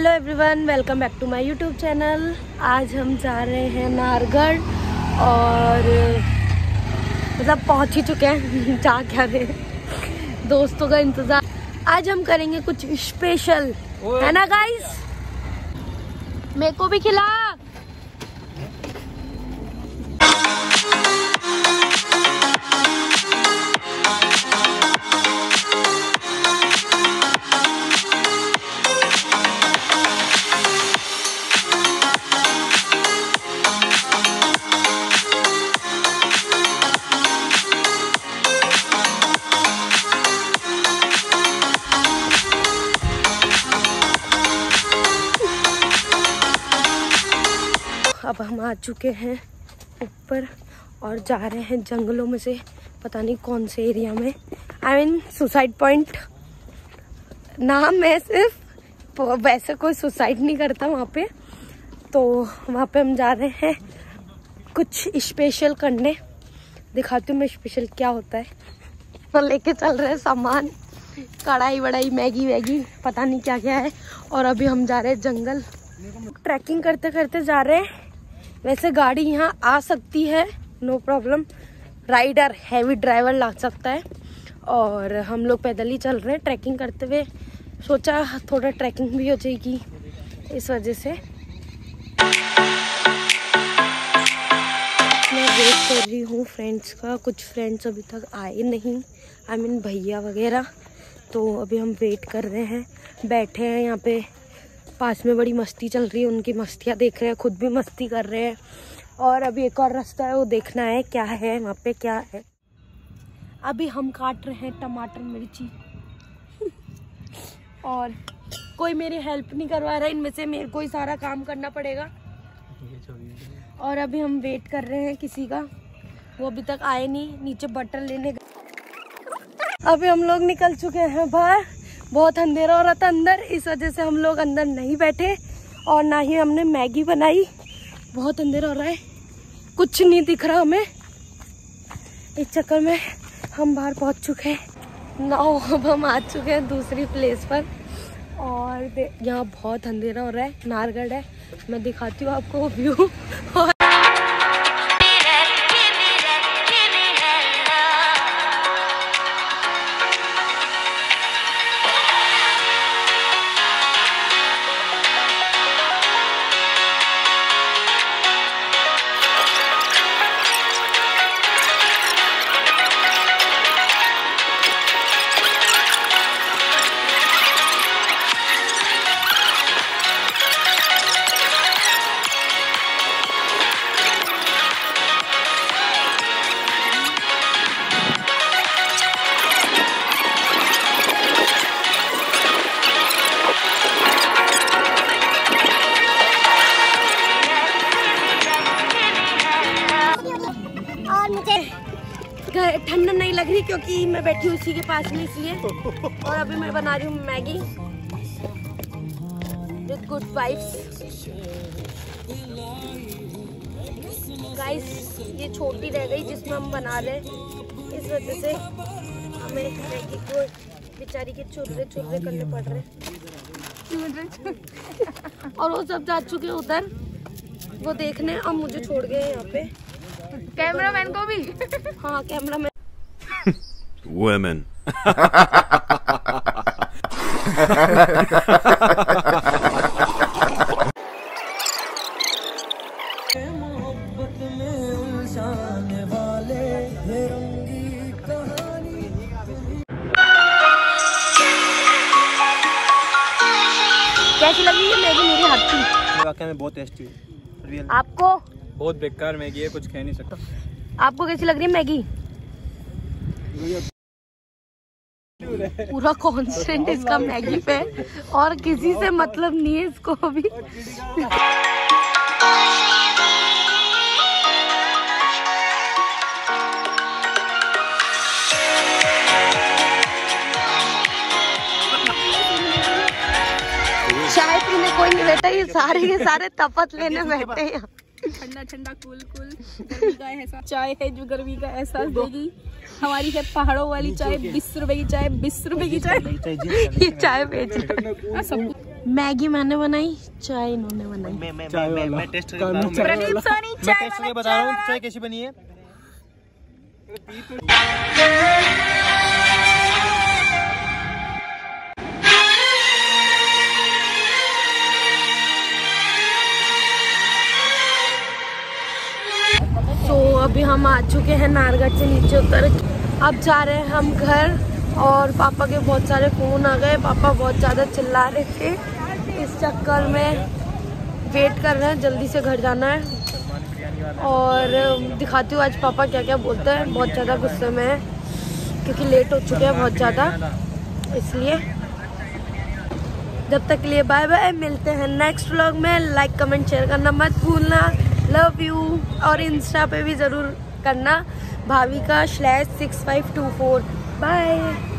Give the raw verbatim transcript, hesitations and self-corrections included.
Hello everyone, welcome back to my YouTube channel. आज हम जा रहे हैं नारगढ़ और मतलब पहुंच ही चुके हैं। जा क्या रहे हैं, दोस्तों का इंतजार। आज हम करेंगे कुछ स्पेशल, है ना गाइस? मेरे को भी खिला। अब हम आ चुके हैं ऊपर और जा रहे हैं जंगलों में से पता नहीं कौन से एरिया में। आई मीन सुसाइड पॉइंट नाम है सिर्फ, वैसे कोई सुसाइड नहीं करता वहाँ पे। तो वहाँ पे हम जा रहे हैं कुछ स्पेशल करने। दिखाती हूँ मैं स्पेशल क्या होता है। तो लेके चल रहे हैं सामान, कढ़ाई वढ़ाई, मैगी वैगी, पता नहीं क्या क्या है। और अभी हम जा रहे हैं जंगल। ट्रैकिंग करते करते जा रहे हैं। वैसे गाड़ी यहाँ आ सकती है, no problem. Rider, heavy driver ला सकता है। और हम लोग पैदल ही चल रहे हैं ट्रैकिंग करते हुए। सोचा थोड़ा ट्रैकिंग भी हो जाएगी इस वजह से। मैं वेट कर रही हूँ फ्रेंड्स का। कुछ फ्रेंड्स अभी तक आए नहीं, आई मीन भैया वगैरह। तो अभी हम वेट कर रहे हैं, बैठे हैं यहाँ पे। पास में बड़ी मस्ती चल रही है, उनकी मस्तियाँ देख रहे हैं, खुद भी मस्ती कर रहे हैं। और अभी एक और रास्ता है, वो देखना है क्या है वहाँ पे, क्या है। अभी हम काट रहे हैं टमाटर मिर्ची और कोई मेरी हेल्प नहीं करवा रहा है इनमें से, मेरे को ही सारा काम करना पड़ेगा। और अभी हम वेट कर रहे हैं किसी का, वो अभी तक आए नहीं। नीचे बटन लेने गए। अभी हम लोग निकल चुके हैं बाहर। बहुत अंधेरा हो रहा था अंदर, इस वजह से हम लोग अंदर नहीं बैठे और ना ही हमने मैगी बनाई। बहुत अंधेरा हो रहा है, कुछ नहीं दिख रहा हमें। इस चक्कर में हम बाहर पहुंच चुके हैं। नाउ अब हम आ चुके हैं दूसरी प्लेस पर और यहाँ बहुत अंधेरा हो रहा है। नारगढ़ है, मैं दिखाती हूँ आपको व्यू। और ठंड नहीं लग रही क्योंकि मैं बैठी हूँ उसी के पास में, इसलिए। और अभी मैं बना रही हूँ Maggi with good vibes. Guys, ये छोटी रह गई जिसमें हम बना रहे हैं, इस वजह से हमें मैगी को बेचारी के चुर्रे चुर्रे करने पड़ रहे हैं। और वो सब जा चुके उधर वो देखने, और मुझे छोड़ गए यहाँ पे। कैमरामैन को भी हाँ, कैमरामैन। Women. कैसी लगी ये मैगी मेरी हाथ की? वाकई में बहुत टेस्टी है। आपको? बहुत बेकार मैगी है, कुछ कह नहीं सकता। आपको कैसी लग रही है मैगी? पूरा कॉन्सेंट्रेट इसका मैगी पे और किसी से मतलब नहीं है इसको अभी। चाय पीने कोई नहीं बैठा, ये सारे के सारे तपत लेने बैठे हैं। ठंडा ठंडा कूल कूल गर्मी का एहसास चाय है जो गर्मी का एहसास देगी। हमारी है पहाड़ों वाली चाय, बीस रुपए की चाय, बीस रुपए की चाय। ये चाय बेच मैगी मैंने बनाई, चाय इन्होंने बनाई। मैं मैं चाय मैं वाला। मैं टेस्ट करके काम बता रहा हूँ। चाय प्रदीप वाला। सोनी मैं चाय टेस्ट करके वाला बता रहा हूँ चाय। चाय कैसी बनी है। तो अभी हम आ चुके हैं नारगढ़ से नीचे उतर। अब जा रहे हैं हम घर और पापा के बहुत सारे फ़ोन आ गए। पापा बहुत ज़्यादा चिल्ला रहे थे, इस चक्कर में वेट कर रहे हैं, जल्दी से घर जाना है। और दिखाती हूँ आज पापा क्या क्या बोलते हैं। बहुत ज़्यादा गुस्से में है क्योंकि लेट हो चुके हैं बहुत ज़्यादा, इसलिए। जब तक के लिए बाय बाय, मिलते हैं नेक्स्ट व्लॉग में। लाइक कमेंट शेयर करना मत भूलना, लव यू। और इंस्टा पे भी ज़रूर करना, Bhavika slash six five two four. Bye.